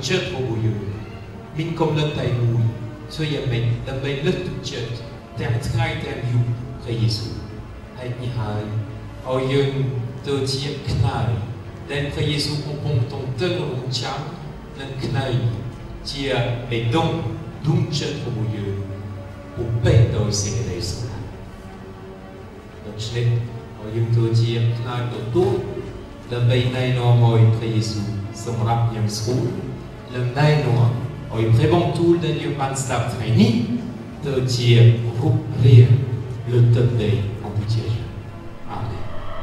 chết của bùi mình công lên tay bùiช่วยอย่าเป็นดำเนินลึกเจ็ดแต่ง่ายแต่อยู่พระเยซูให้มีหายเอายังตัวเจี๊ยบขนาดแต่พระเยซูคงคงต้องเตือนเราช้ำนั่นขนาดเจี๊ยบไม่ต้องดุ้งเจ็ดของบุญอุปเปกโดยสิ่งใดสักอย่างดังนั้นเอายังตัวเจี๊ยบขนาดตัวดำเนินในนามของพระเยซูสำหรับยังสูงและในนามเอาพระบังทูลในยุคปัจจุบันไทยนี้ตัวเจี๊ยบรูปเรียนเลือดเดินของพระเจ้าอาเมน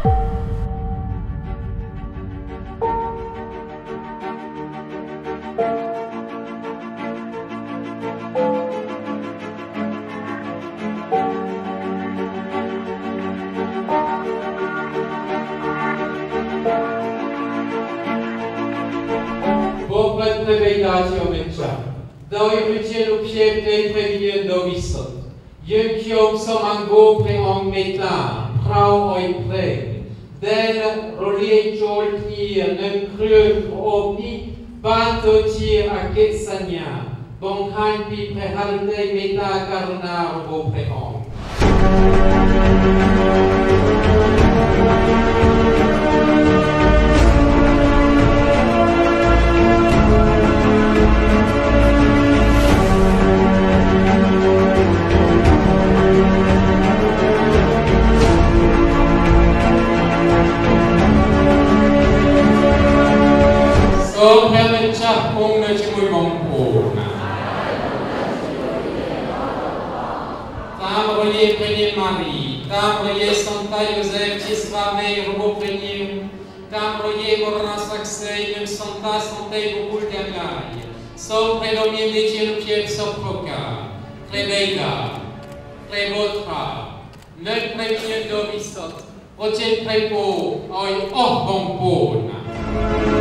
Doi Lucie Lupie Plei Previen Dovisot. Yen Kiom Somango Preong Metla, Prau Oi Pre. Del Rolie Jol Tier, Nem Kreux Omni, Banto Tier a Ketsania. Bon Han Pi Prehalte Meta Caronar Bo Preong. Tam roje Santa Joseph, Cisva Mei, Robo Prenim, Tam roje Corona Saxei, Même Santa Santé, Bobul Diagai, Som Predomien de Tielupier, Soproca, Prebeida, Prebotra, Nel Premien Domisot, Ocen Prepo, Oi Orbompona.